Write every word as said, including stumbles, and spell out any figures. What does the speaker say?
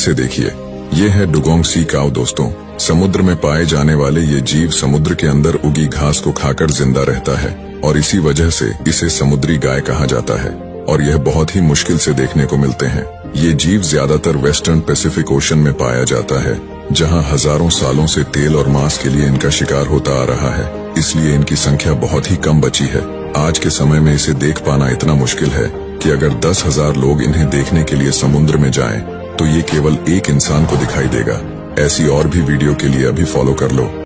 इसे देखिए, ये है डुगोंग सी काऊ दोस्तों। समुद्र में पाए जाने वाले ये जीव समुद्र के अंदर उगी घास को खाकर जिंदा रहता है और इसी वजह से इसे समुद्री गाय कहा जाता है और यह बहुत ही मुश्किल से देखने को मिलते हैं। ये जीव ज्यादातर वेस्टर्न पैसिफिक ओशन में पाया जाता है, जहां हजारों सालों से तेल और मांस के लिए इनका शिकार होता आ रहा है, इसलिए इनकी संख्या बहुत ही कम बची है। आज के समय में इसे देख पाना इतना मुश्किल है कि अगर दस हजार लोग इन्हें देखने के लिए समुद्र में जाएं, तो ये केवल एक इंसान को दिखाई देगा। ऐसी और भी वीडियो के लिए अभी फॉलो कर लो।